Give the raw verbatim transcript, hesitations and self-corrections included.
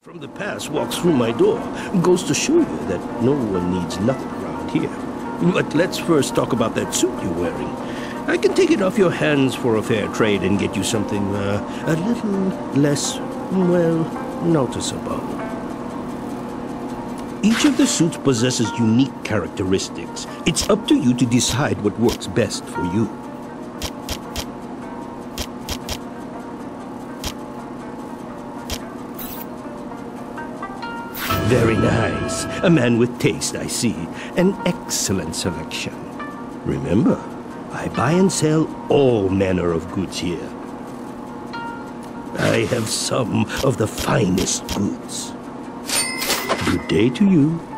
From the past walks through my door. Goes to show you that no one needs nothing around here. But let's first talk about that suit you're wearing. I can take it off your hands for a fair trade and get you something uh, a little less, well, noticeable. Each of the suits possesses unique characteristics. It's up to you to decide what works best for you. Very nice. A man with taste, I see. An excellent selection. Remember, I buy and sell all manner of goods here. I have some of the finest goods. Good day to you.